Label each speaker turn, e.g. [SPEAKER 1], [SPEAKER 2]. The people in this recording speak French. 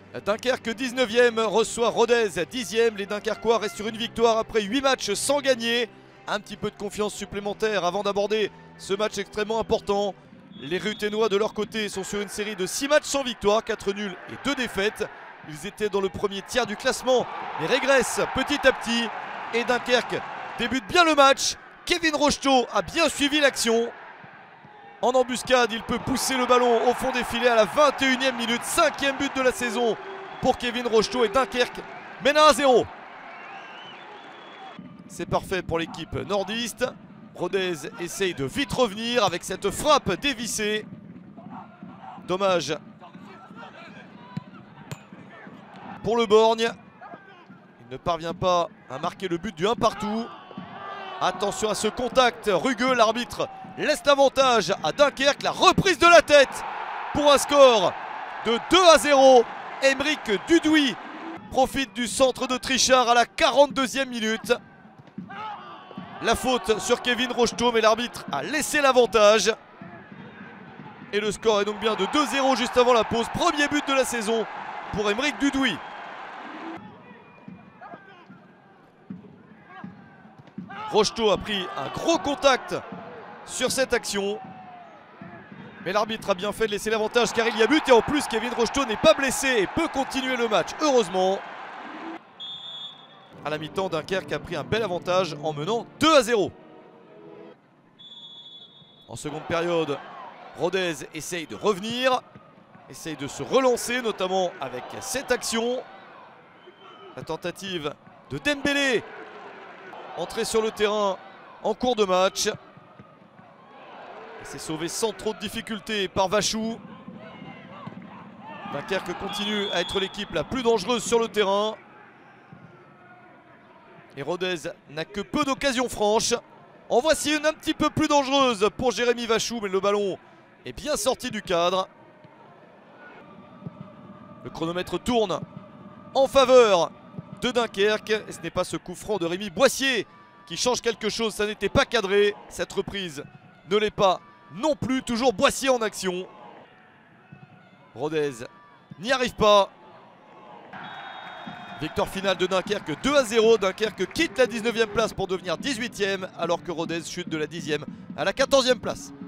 [SPEAKER 1] Dunkerque 19e reçoit Rodez 10e. Les Dunkerquois restent sur une victoire après 8 matchs sans gagner. Un petit peu de confiance supplémentaire avant d'aborder ce match extrêmement important. Les Ruténois de leur côté sont sur une série de 6 matchs sans victoire, 4 nuls et 2 défaites. Ils étaient dans le premier tiers du classement mais régressent petit à petit. Et Dunkerque débute bien le match. Kevin Rocheteau a bien suivi l'action. En embuscade, il peut pousser le ballon au fond des filets à la 21e minute. 5e but de la saison pour Kevin Rocheteau et Dunkerque mène à 1-0. C'est parfait pour l'équipe nordiste. Rodez essaye de vite revenir avec cette frappe dévissée. Dommage pour le Borgne. Il ne parvient pas à marquer le but du 1 partout. Attention à ce contact rugueux, l'arbitre laisse l'avantage à Dunkerque. La reprise de la tête pour un score de 2-0. Aymeric Dudouis profite du centre de Trichard à la 42e minute. La faute sur Kevin Rocheteau, mais l'arbitre a laissé l'avantage. Et le score est donc bien de 2-0 juste avant la pause. Premier but de la saison pour Aymeric Dudouis. Rocheteau a pris un gros contact sur cette action. Mais l'arbitre a bien fait de laisser l'avantage car il y a but. Et en plus, Kevin Rocheteau n'est pas blessé et peut continuer le match, heureusement. À la mi-temps, Dunkerque a pris un bel avantage en menant 2-0. En seconde période, Rodez essaye de revenir, essaye de se relancer, notamment avec cette action. La tentative de Dembélé, entrée sur le terrain en cours de match. Et c'est sauvé sans trop de difficultés par Vachou. Dunkerque continue à être l'équipe la plus dangereuse sur le terrain. Et Rodez n'a que peu d'occasions franches. En voici une un petit peu plus dangereuse pour Jérémy Vachou, mais le ballon est bien sorti du cadre. Le chronomètre tourne en faveur de Dunkerque. Et ce n'est pas ce coup franc de Rémi Boissier qui change quelque chose. Ça n'était pas cadré. Cette reprise ne l'est pas non plus. Toujours Boissier en action. Rodez n'y arrive pas. Victoire finale de Dunkerque 2-0. Dunkerque quitte la 19e place pour devenir 18e alors que Rodez chute de la 10e à la 14e place.